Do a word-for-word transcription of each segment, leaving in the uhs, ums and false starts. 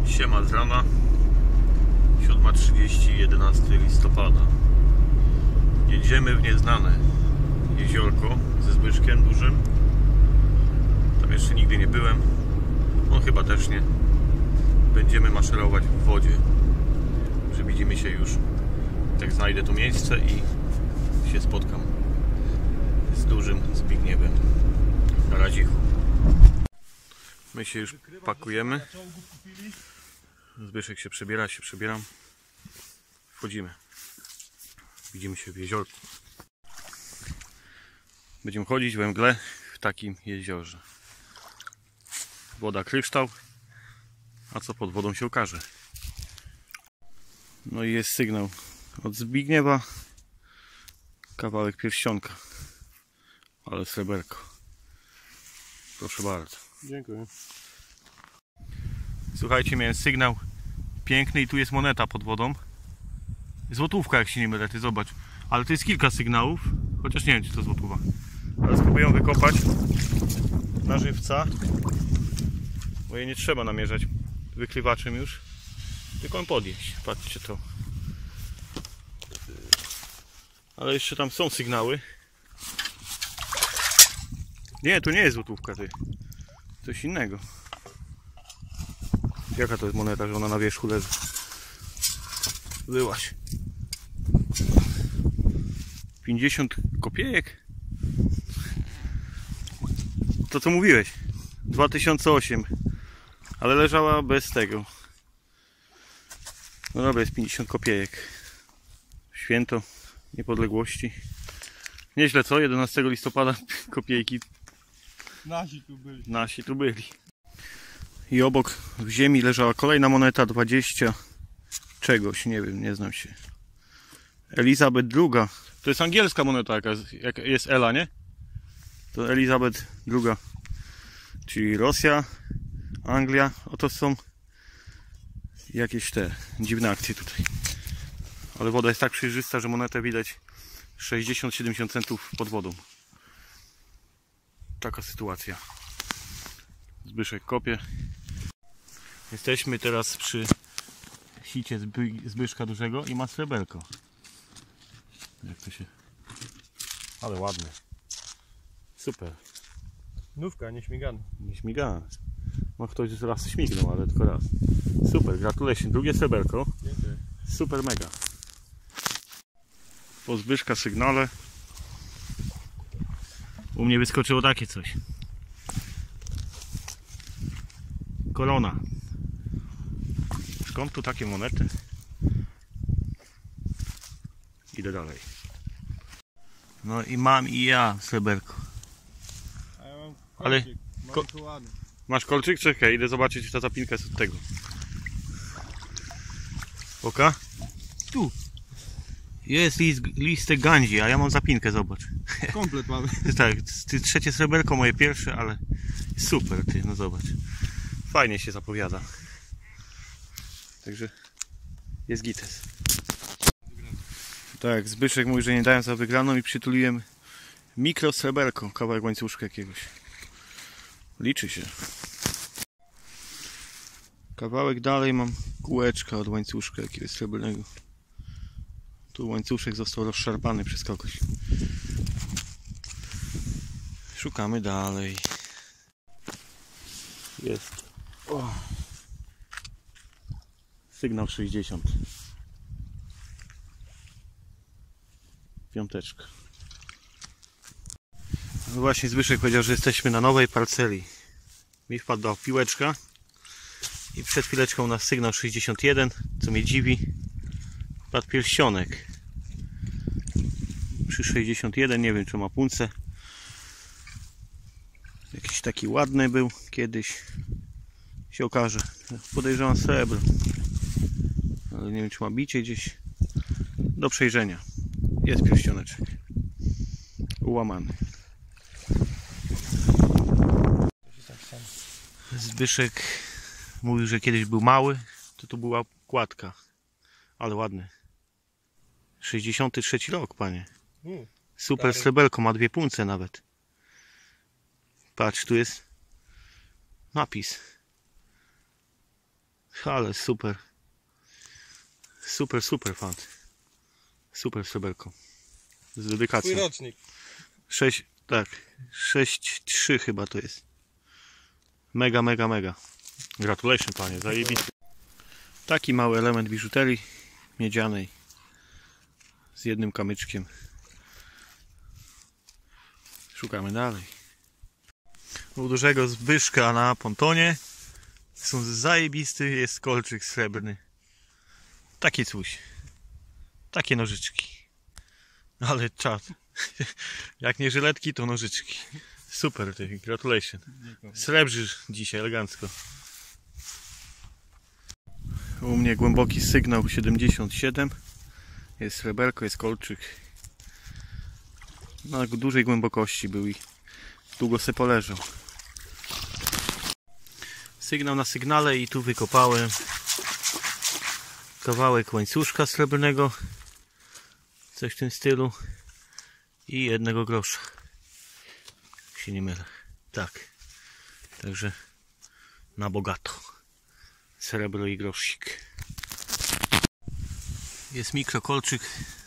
Siema z rana, siódma trzydzieści, jedenastego listopada. Jedziemy w nieznane jeziorko ze Zbyszkiem dużym. Tam jeszcze nigdy nie byłem, on chyba też nie. Będziemy maszerować w wodzie, że widzimy się już, jak znajdę to miejsce i się spotkam z dużym Zbigniewem na Radzichu. My się już pakujemy. Zbyszek się przebiera, się przebieram. Wchodzimy. Widzimy się w jeziorku. Będziemy chodzić we mgle w takim jeziorze. Woda kryształ, a co pod wodą się okaże. No i jest sygnał od Zbigniewa. Kawałek pierścionka, ale sreberko. Proszę bardzo. Dziękuję. Słuchajcie, miałem sygnał piękny i tu jest moneta pod wodą. Złotówka, jak się nie mylę, ty zobacz. Ale to jest kilka sygnałów, chociaż nie wiem, czy to złotówa. Ale spróbuję wykopać na żywca, bo jej nie trzeba namierzać wykrywaczem już, tylko on podjeść. Patrzcie to. Ale jeszcze tam są sygnały. Nie, to nie jest złotówka, ty. Coś innego. Jaka to jest moneta, że ona na wierzchu leży? Byłaś. pięćdziesiąt kopiejek? To co mówiłeś? dwa tysiące osiem. Ale leżała bez tego. No dobra, jest pięćdziesiąt kopiejek. Święto niepodległości. Nieźle, co? jedenastego listopada kopiejki. Nasi tu byli. Nasi tu byli. I obok w ziemi leżała kolejna moneta, dwadzieścia czegoś, nie wiem, nie znam się. Elizabeth druga. To jest angielska moneta jakaś, jak jest Ela, nie? To Elizabeth druga. Czyli Rosja, Anglia. Oto są jakieś te dziwne akcje tutaj. Ale woda jest tak przejrzysta, że monetę widać sześćdziesiąt siedemdziesiąt centów pod wodą. Taka sytuacja. Zbyszek kopie. Jesteśmy teraz przy sicie Zby, Zbyszka dużego i ma sreberko. Jak to się... Ale ładne. Super. Nówka, nie śmigana. Nie śmigana. No ktoś raz śmignął, ale tylko raz. Super, gratulacje. Drugie sreberko. Dziękuję. Super mega. Po Zbyszka sygnale. U mnie wyskoczyło takie coś. Korona. Skąd tu takie monety? Idę dalej. No i mam i ja sreberko. A ja mam Ale- kolczyk, ko- manipulowany. Masz kolczyk? Czekaj, idę zobaczyć, czy ta zapinka jest od tego. Oka? Tu. Jest list, listek gandzi, a ja mam zapinkę, zobacz. Komplet mamy. Tak, ty trzecie sreberko, moje pierwsze, ale super, ty, no zobacz. Fajnie się zapowiada. Także jest gites. Tak, Zbyszek mówi, że nie dają za wygraną i przytuliłem mikro sreberko, kawałek łańcuszka jakiegoś. Liczy się. Kawałek dalej mam kółeczka od łańcuszka jakiegoś srebrnego. Tu łańcuszek został rozszarpany przez kogoś. Szukamy dalej. Jest. O. Sygnał sześćdziesiąt. Piąteczka. No właśnie Zbyszek powiedział, że jesteśmy na nowej parceli. Mi wpadła piłeczka. I przed chwileczką u nas sygnał sześćdziesiąt jeden, co mnie dziwi. Wpadł pierścionek. Przy sześćdziesiąt jeden, nie wiem czy ma punce. Jakiś taki ładny był kiedyś. Się okaże. Podejrzewam srebro. Ale nie wiem czy ma bicie gdzieś. Do przejrzenia. Jest pierścioneczek. Ułamany. Zbyszek mówił, że kiedyś był mały. To tu była kładka. Ale ładny. sześćdziesiąty trzeci rok, panie. Super sreberko, ma dwie punce nawet. Patrz, tu jest napis. Ale super. Super, super fant. Super sreberko. Z Twój dedykacją. rocznik. sześć, tak. sześć trzy chyba to jest. Mega, mega, mega. Gratulation, panie, zajebisty. Taki mały element biżuterii miedzianej z jednym kamyczkiem. Szukamy dalej. U dużego Zbyszka na pontonie są zajebisty, jest kolczyk srebrny. Taki coś. Takie nożyczki. Ale czad. Jak nie żyletki, to nożyczki. Super, ty, gratulation. Srebrzysz dzisiaj elegancko. U mnie głęboki sygnał siedemdziesiąt siedem. Jest sreberko, jest kolczyk. Na dużej głębokości był i długo se poleżał. Sygnał na sygnale i tu wykopałem kawałek łańcuszka srebrnego. Coś w tym stylu. I jednego grosza. Jak się nie mylę. Tak. Także na bogato. Srebro i grosik. Jest mikrokolczyk.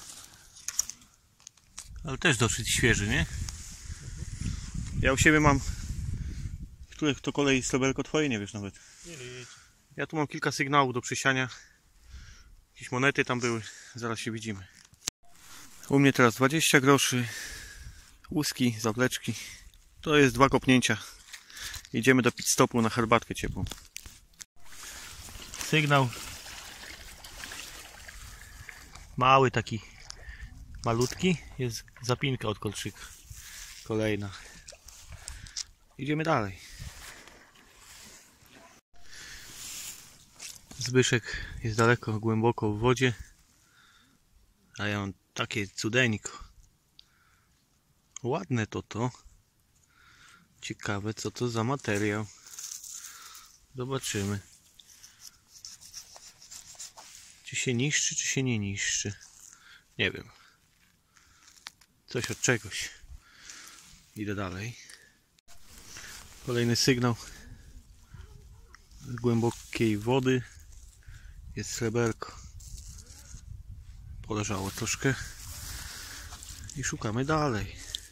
Ale też dosyć świeży, nie? Ja u siebie mam... Które to kolei sreberko twoje, nie wiesz nawet. Nie licz. Ja tu mam kilka sygnałów do przesiania. Jakieś monety tam były. Zaraz się widzimy. U mnie teraz dwadzieścia groszy. Łuski, zawleczki. To jest dwa kopnięcia. Idziemy do pit stopu na herbatkę ciepłą. Sygnał. Mały taki. Malutki. Jest zapinka od kolczyka. Kolejna. Idziemy dalej. Zbyszek jest daleko, głęboko w wodzie. A ja mam takie cudeńko. Ładne to to. Ciekawe co to za materiał. Zobaczymy. Czy się niszczy, czy się nie niszczy. Nie wiem. Coś od czegoś. Idę dalej. Kolejny sygnał z głębokiej wody. Jest sreberko. Poleżało troszkę. I szukamy dalej.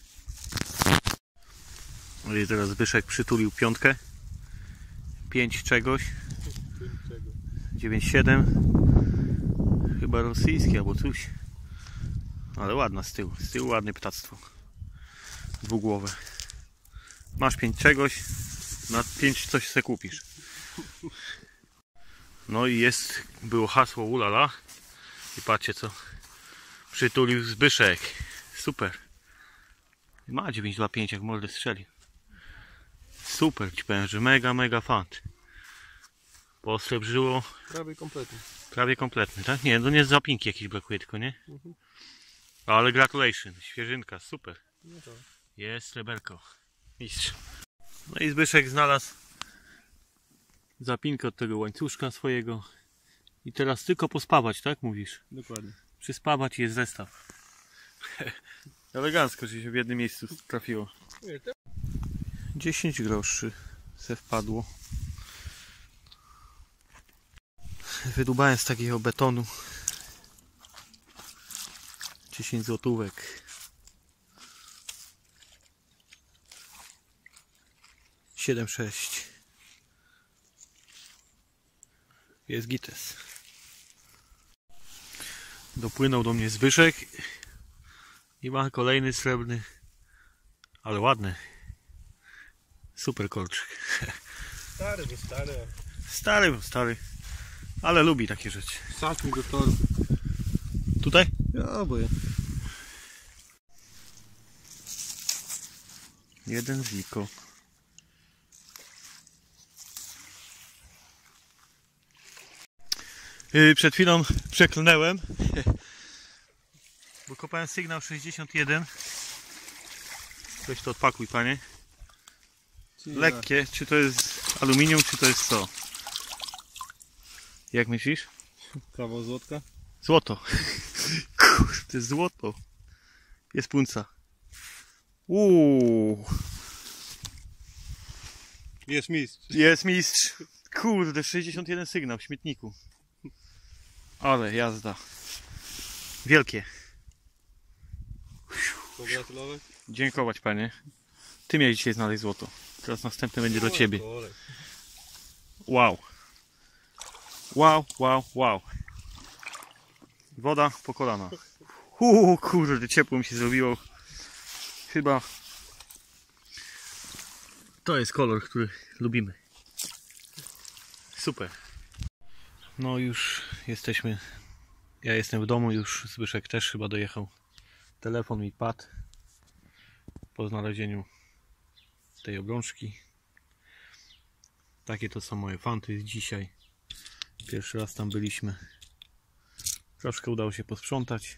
No i teraz Zbyszek przytulił piątkę. pięć czegoś. dziewięć siedem. Chyba rosyjskie albo coś. Ale ładna z tyłu. Z tyłu ładne ptactwo. Dwugłowe. Masz pięć czegoś. Na pięć coś se kupisz. No i jest, było hasło ulala. I patrzcie co przytulił Zbyszek. Super. Ma dziewięć dwa pięć jak mordę strzelił. Super ci powiem, że mega mega fant. Posrebrzyło. Prawie kompletny. Prawie kompletny, tak? Nie, no nie z zapinki jakieś brakuje tylko, nie? Mhm. Ale gratulation, świeżynka, super. No to. Jest sreberko. Mistrz. No i Zbyszek znalazł zapinkę od tego łańcuszka swojego. I teraz tylko pospawać, tak mówisz? Dokładnie. Przyspawać i jest zestaw. Elegancko, że się w jednym miejscu trafiło. dziesięć groszy se wpadło. Wydubałem z takiego betonu dziesięć złotówek. siedem sześć. Jest gites. Dopłynął do mnie Zbyszek i ma kolejny srebrny, ale ładny. Super kolczyk. Stary, bo stary. Stary, bo stary. Ale lubi takie rzeczy. Sacz mi do torby. Tutaj? Ja boję. Jeden ziko. Yy, przed chwilą przeklnęłem, bo kopałem sygnał sześćdziesiąt jeden. Weź to odpakuj, panie. Lekkie, czy to jest aluminium, czy to jest co? Jak myślisz? Kawał złotka. Złoto. Kurde, złoto. Jest punca. Uuu. Jest mistrz. Jest mistrz. Kurde, sześćdziesiąt jeden sygnał w śmietniku. Ale jazda. Wielkie. Pogratulować. Dziękować, panie. Ty miałeś dzisiaj znaleźć złoto. Teraz następny będzie do ciebie. Wow. Wow, wow, wow. Woda po kolana. Uuu, kurde, ciepło mi się zrobiło. Chyba to jest kolor, który lubimy. Super. No już jesteśmy. Ja jestem w domu, już Zbyszek też chyba dojechał. Telefon mi padł po znalezieniu tej obrączki. Takie to są moje fanty dzisiaj. Pierwszy raz tam byliśmy. Troszkę udało się posprzątać.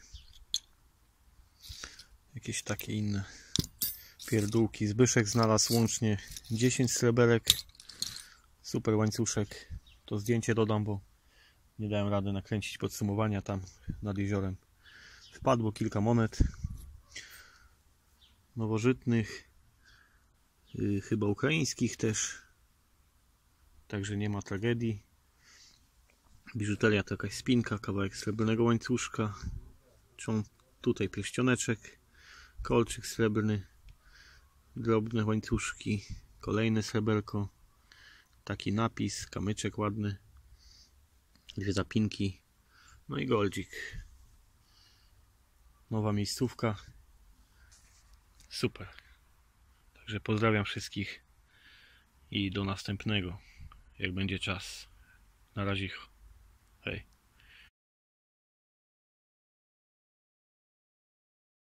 Jakieś takie inne pierdółki. Zbyszek znalazł łącznie dziesięć sreberek. Super łańcuszek. To zdjęcie dodam, bo nie dałem rady nakręcić podsumowania tam nad jeziorem. Wpadło kilka monet nowożytnych, yy, chyba ukraińskich też. Także nie ma tragedii. Biżuteria to jakaś spinka, kawałek srebrnego łańcuszka. Tutaj pierścioneczek, kolczyk srebrny, drobne łańcuszki, kolejne sreberko, taki napis, kamyczek ładny, dwie zapinki, no i goldzik. Nowa miejscówka. Super. Także pozdrawiam wszystkich i do następnego, jak będzie czas. Na razie. Hej.